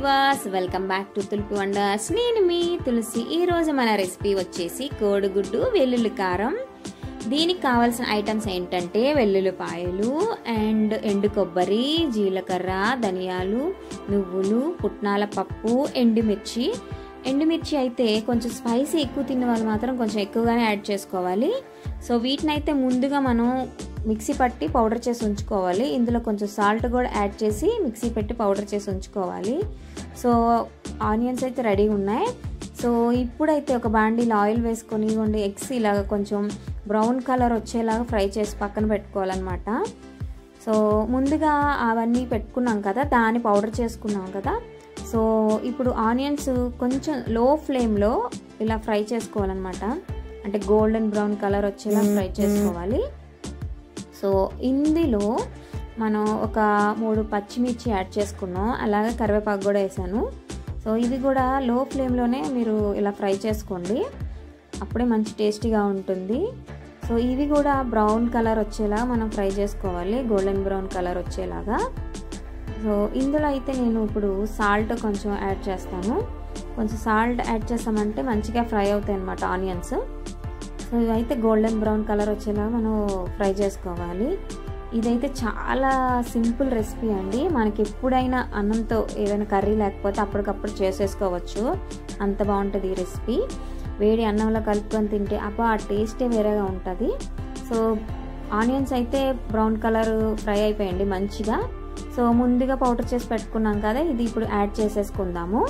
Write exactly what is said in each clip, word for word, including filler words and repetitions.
Viewers, welcome back to tulip wonders. నేను మీ తులసి. ఈరోజు మన రెసిపీ వచ్చేసి కోడిగుడ్డు వెల్లుల్లి కారం. దీనికి కావాల్సిన ఐటమ్స్ ఏంటంటే వెల్లుల్లిపాయలు అండ్ ఎండు కొబ్బరి, జీలకర్ర, ధనియాలు, నువ్వులు, పుట్నాల పప్పు, ఎండుమిర్చి. ఎండుమిర్చి అయితే కొంచెం స్పైసీ ఎక్కువ తిన్న వాళ్ళు మాత్రం కొంచెం ఎక్కువగానే యాడ్ చేసుకోవాలి. సో వీటిని అయితే ముందుగా మనం మిక్సీ పట్టి పౌడర్ చేసి ఉంచుకోవాలి. ఇందులో కొంచెం సాల్ట్ కూడా యాడ్ చేసి మిక్సీ పెట్టి పౌడర్ చేసి ఉంచుకోవాలి. సో ఆనియన్స్ అయితే రెడీగా ఉన్నాయి. సో ఇప్పుడైతే ఒక బాండీలో ఆయిల్ వేసుకొని ఇవ్వండి ఎగ్స్ ఇలాగ కొంచెం బ్రౌన్ కలర్ వచ్చేలాగా ఫ్రై చేసి పక్కన పెట్టుకోవాలన్నమాట. సో ముందుగా అవన్నీ పెట్టుకున్నాం కదా, దాన్ని పౌడర్ చేసుకున్నాం కదా. సో ఇప్పుడు ఆనియన్స్ కొంచెం లో ఫ్లేమ్లో ఇలా ఫ్రై చేసుకోవాలన్నమాట. అంటే గోల్డెన్ బ్రౌన్ కలర్ వచ్చేలా ఫ్రై చేసుకోవాలి. సో ఇందులో మనం ఒక మూడు పచ్చిమిర్చి యాడ్ చేసుకున్నాం, అలాగే కరివేపాకు కూడా వేసాను. సో ఇది కూడా లో ఫ్లేమ్లోనే మీరు ఇలా ఫ్రై చేసుకోండి, అప్పుడే మంచి టేస్టీగా ఉంటుంది. సో ఇవి కూడా బ్రౌన్ కలర్ వచ్చేలా మనం ఫ్రై చేసుకోవాలి, గోల్డెన్ బ్రౌన్ కలర్ వచ్చేలాగా. సో ఇందులో అయితే నేను ఇప్పుడు సాల్ట్ కొంచెం యాడ్ చేస్తాను. కొంచెం సాల్ట్ యాడ్ చేస్తామంటే మంచిగా ఫ్రై అవుతాయి అన్నమాట ఆనియన్స్. సో ఇవైతే గోల్డెన్ బ్రౌన్ కలర్ వచ్చేలా మనం ఫ్రై చేసుకోవాలి. ఇదైతే చాలా సింపుల్ రెసిపీ అండి. మనకి ఎప్పుడైనా అన్నంతో ఏదైనా కర్రీ లేకపోతే అప్పటికప్పుడు చేసేసుకోవచ్చు, అంత బాగుంటుంది ఈ రెసిపీ. వేడి అన్నంలో కలుపుకొని తింటే అబ్బా ఆ టేస్టే వేరేగా ఉంటుంది. సో ఆనియన్స్ అయితే బ్రౌన్ కలర్ ఫ్రై అయిపోయండి మంచిగా. సో ముందుగా పౌడర్ చేసి పెట్టుకున్నాం కదా, ఇది ఇప్పుడు యాడ్ చేసేసుకుందాము.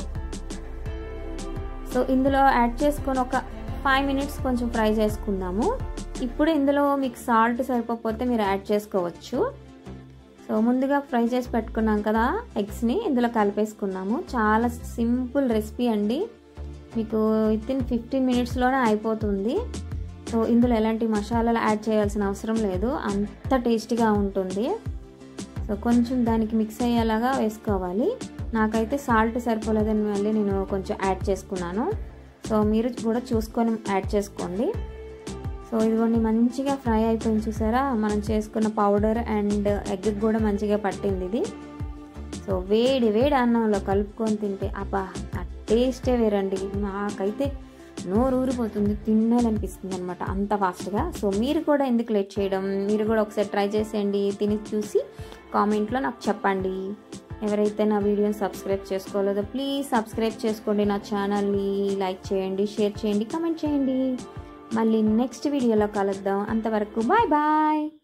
సో ఇందులో యాడ్ చేసుకొని ఒక ఫైవ్ మినిట్స్ కొంచెం ఫ్రై చేసుకుందాము. ఇప్పుడు ఇందులో మీకు సాల్ట్ సరిపోతే మీరు యాడ్ చేసుకోవచ్చు. సో ముందుగా ఫ్రై చేసి పెట్టుకున్నాం కదా ఎగ్స్ని ఇందులో కలిపేసుకున్నాము. చాలా సింపుల్ రెసిపీ అండి, మీకు విత్ ఇన్ ఫిఫ్టీన్ మినిట్స్లోనే అయిపోతుంది. సో ఇందులో ఎలాంటి మసాలాలు యాడ్ చేయాల్సిన అవసరం లేదు, అంత టేస్టీగా ఉంటుంది. సో కొంచెం దానికి మిక్స్ అయ్యేలాగా వేసుకోవాలి. నాకైతే సాల్ట్ సరిపోలేదని మళ్ళీ నేను కొంచెం యాడ్ చేసుకున్నాను. సో మీరు కూడా చూసుకొని యాడ్ చేసుకోండి. సో ఇదిగోండి మంచిగా ఫ్రై అయిపోయింది చూసారా, మనం చేసుకున్న పౌడర్ అండ్ ఎగ్ కూడా మంచిగా పట్టింది ఇది. సో వేడి వేడి అన్నంలో కలుపుకొని తింటే అబ్బా ఆ టేస్టే వేరండి. నాకైతే నోరు ఊరిపోతుంది, తినాలనిపిస్తుంది అనమాట అంత ఫాస్ట్గా. సో మీరు కూడా ఎందుకు లేట్ చేయడం, మీరు కూడా ఒకసారి ట్రై చేసేయండి, తిని చూసి కామెంట్లో నాకు చెప్పండి. ఎవరైతే నా వీడియోని సబ్స్క్రైబ్ చేసుకోలేదో ప్లీజ్ సబ్స్క్రైబ్ చేసుకోండి, నా ఛానల్ని లైక్ చేయండి, షేర్ చేయండి, కామెంట్ చేయండి. మళ్ళీ నెక్స్ట్ వీడియోలో కలుద్దాం. అంతవరకు బాయ్ బాయ్.